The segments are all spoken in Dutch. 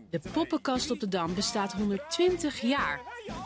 De poppenkast op de Dam bestaat 120 jaar.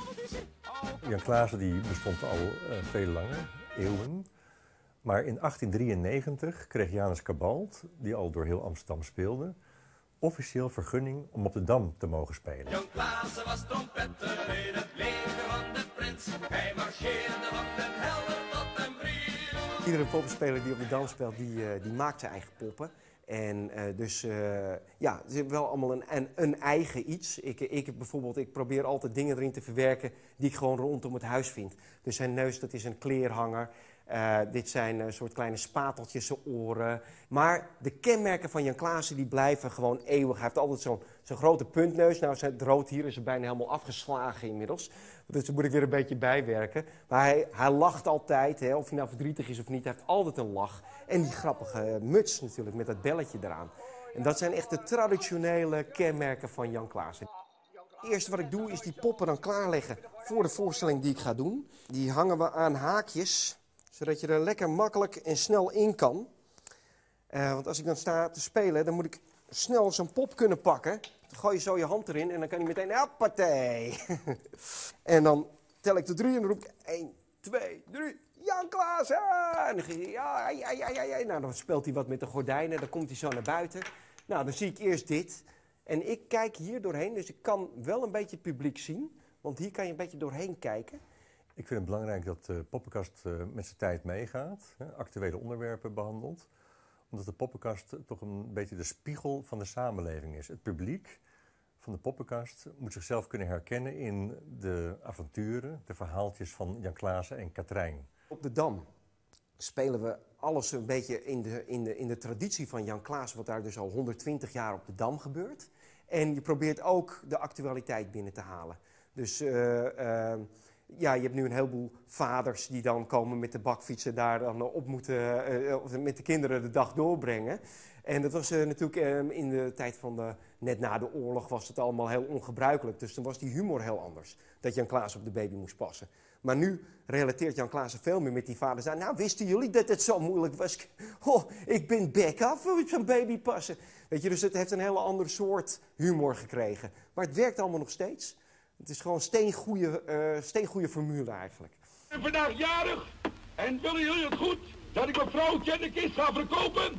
Jan Klaassen die bestond al veel langer, eeuwen. Maar in 1893 kreeg Janus Cabalt, die al door heel Amsterdam speelde, officieel vergunning om op de Dam te mogen spelen. Jan Klaassen was trompetter in het leger van de prins. Hij marcheerde van den Helder tot den Bril. Iedere poppenspeler die op de Dam speelt, die maakt zijn eigen poppen. En ja, het is wel allemaal een eigen iets. Ik probeer altijd dingen erin te verwerken die ik gewoon rondom het huis vind. Dus zijn neus, dat is een kleerhanger. Dit zijn een soort kleine spateltjes, zijn oren. Maar de kenmerken van Jan Klaassen die blijven gewoon eeuwig. Hij heeft altijd zo'n grote puntneus. Nou, het rood hier is er bijna helemaal afgeslagen inmiddels. Dus daar moet ik weer een beetje bijwerken. Maar hij lacht altijd, hè, of hij nou verdrietig is of niet. Hij heeft altijd een lach. En die grappige muts natuurlijk, met dat belletje eraan. En dat zijn echt de traditionele kenmerken van Jan Klaassen. Het eerste wat ik doe is die poppen dan klaarleggen voor de voorstelling die ik ga doen. Die hangen we aan haakjes, zodat je er lekker makkelijk en snel in kan. Want als ik dan sta te spelen, dan moet ik snel zo'n pop kunnen pakken. Dan gooi je zo je hand erin en dan kan hij meteen, hoppatee. En dan tel ik tot 3 en dan roep ik 1, 2, 3, Jan Klaassen! En dan, nou, dan speelt hij wat met de gordijnen, dan komt hij zo naar buiten. Nou, dan zie ik eerst dit. En ik kijk hier doorheen, dus ik kan wel een beetje het publiek zien. Want hier kan je een beetje doorheen kijken. Ik vind het belangrijk dat de poppenkast met zijn tijd meegaat, actuele onderwerpen behandelt. Omdat de poppenkast toch een beetje de spiegel van de samenleving is. Het publiek van de poppenkast moet zichzelf kunnen herkennen in de avonturen, de verhaaltjes van Jan Klaassen en Katrijn. Op de Dam spelen we alles een beetje in de traditie van Jan Klaassen, wat daar dus al 120 jaar op de Dam gebeurt. En je probeert ook de actualiteit binnen te halen. Dus ja, je hebt nu een heleboel vaders die dan komen met de bakfietsen daar dan op moeten, met de kinderen de dag doorbrengen. En dat was natuurlijk in de tijd van net na de oorlog was het allemaal heel ongebruikelijk. Dus dan was die humor heel anders, dat Jan Klaassen op de baby moest passen. Maar nu relateert Jan Klaassen veel meer met die vaders. Nou, wisten jullie dat het zo moeilijk was? Oh, ik ben bek af op zo'n baby passen. Weet je, dus het heeft een hele andere soort humor gekregen. Maar het werkt allemaal nog steeds. Het is gewoon steengoede formule eigenlijk. Ik ben vandaag jarig en willen jullie het goed dat ik mijn vrouwtje en de kist ga verkopen?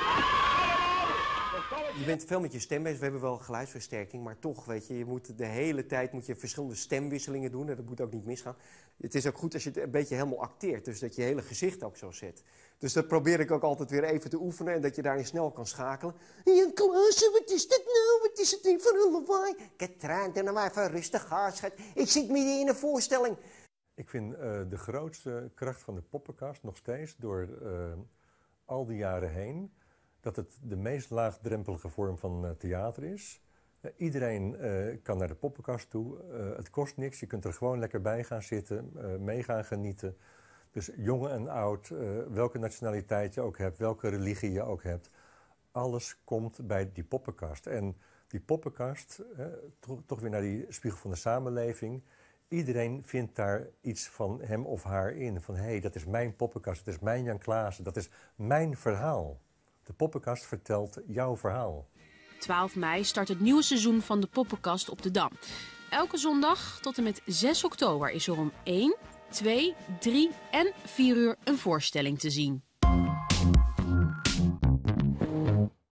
Je bent veel met je stem bezig. We hebben wel geluidsversterking, maar toch, weet je, je moet de hele tijd verschillende stemwisselingen doen. En dat moet ook niet misgaan. Het is ook goed als je het een beetje helemaal acteert, dus dat je hele gezicht ook zo zet. Dus dat probeer ik ook altijd weer even te oefenen en dat je daarin snel kan schakelen. Jan Klaassen, wat is dat nou? Wat is het nu voor een lawaai? Katrijn, doe nou maar even rustig aan, schat. Ik zit midden in een voorstelling. Ik vind de grootste kracht van de poppenkast nog steeds door al die jaren heen dat het de meest laagdrempelige vorm van theater is. Iedereen kan naar de poppenkast toe. Het kost niks. Je kunt er gewoon lekker bij gaan zitten, mee gaan genieten. Dus jong en oud, welke nationaliteit je ook hebt, welke religie je ook hebt. Alles komt bij die poppenkast. En die poppenkast, toch weer naar die spiegel van de samenleving. Iedereen vindt daar iets van hem of haar in. Van hé, dat is mijn poppenkast, dat is mijn Jan Klaassen, dat is mijn verhaal. De poppenkast vertelt jouw verhaal. 12 mei start het nieuwe seizoen van de poppenkast op de Dam. Elke zondag tot en met 6 oktober is er om 1, 2, 3 en 4 uur een voorstelling te zien.